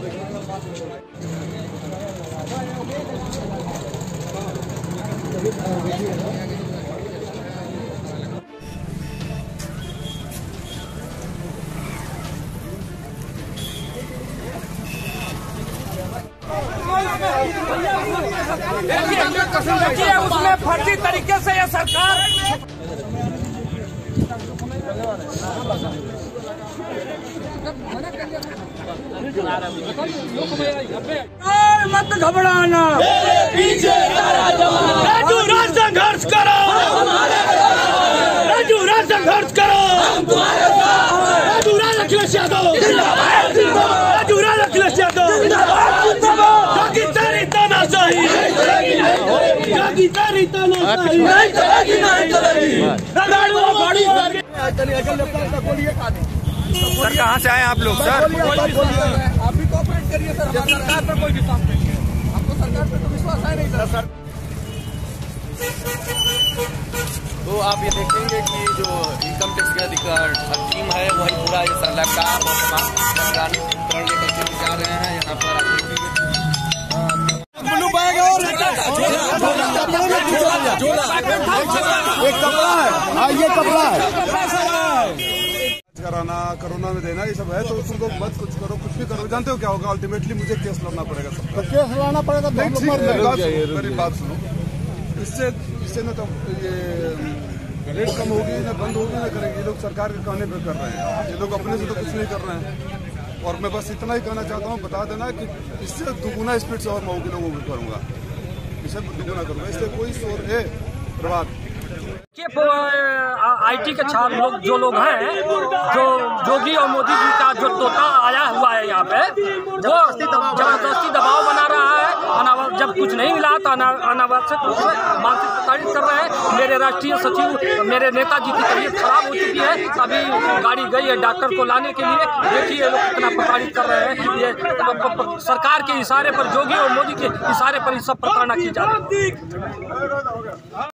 देखिए उसमें फर्जी तरीके से ये सरकार मत घबराना, पीछे संघर्ष करो, संघर्ष करो, अखिलेश यादव, अखिलेश यादव, सर कहाँ से आए आप लोग? सर आप भी कोऑपरेट करिए सर, सरकार पर कोई विश्वास नहीं, आपको सरकार पर तो विश्वास है नहीं सर। तो आप ये देखेंगे कि जो इनकम टैक्स का टीम है वही पूरा ये लैपटॉप और मतदान उपकरण लेकर के जा रहे हैं यहाँ पर। आप देखेंगे एक कपड़ा है, ये कपड़ा है कराना, कोरोना में देना, ये सब है। तो तुम लोग मत कुछ करो, कुछ भी करो, जानते हो क्या होगा? अल्टीमेटली मुझे केस लड़ना पड़ेगा सब। तो केस लड़ना पड़ेगा। मेरी बात सुनो, इससे न तो ये रेट कम होगी, न बंद होगी, न करेंगे। ये लोग सरकार के कहने पर कर रहे हैं, ये लोग अपने से तो कुछ नहीं कर रहे हैं। और मैं बस इतना ही कहना चाहता हूँ, बता देना कि इससे दुगुना स्पीड से और मऊ के लोगों को करूँगा, इसे दुगुना करूँगा, इससे कोई शोर है प्रभात। IT के छात्र लोग जो लोग हैं, जो योगी और मोदी जी का जो तोता आया हुआ है यहाँ पे, वो जबरदस्ती दबाव बना रहा है। जब कुछ नहीं मिला तो अनावश्यक रूप से मानसिक प्रताड़ित कर रहे हैं। मेरे राष्ट्रीय सचिव, मेरे नेताजी की तबीयत खराब हो चुकी है, अभी गाड़ी गई है डॉक्टर को लाने के लिए। देखिए लोग कितना प्रताड़ित कर रहे हैं। ये सरकार के इशारे पर, योगी और मोदी के इशारे पर ये सब प्रताड़ना की जा रही है।